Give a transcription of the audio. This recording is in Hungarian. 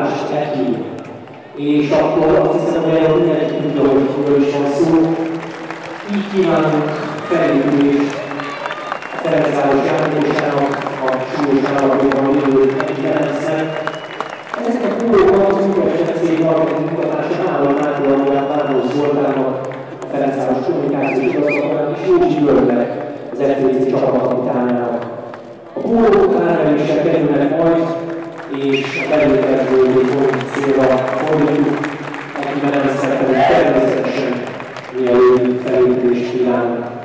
másik neki. És akkor azt hiszem, hogy erről mindenki tudja, hogy kiről is van szó. Így kívánunk felépülést a Ferencváros játékosának a súlyos állapotban lévő egyik elemszer. Ezeket a pólókat az Újpest FC marketing munkatársa Áron Máté Várnó Zoltánnak, a Ferencváros kommunikációs igazgatójának és Józsi Györgynek, az FTC csapatkapitányának. A pólók áremeléssel kerülnek majd, és a belőkező célra fordítjuk, akiben nem szeretnék természetesen mielőtt felépülést kívánunk.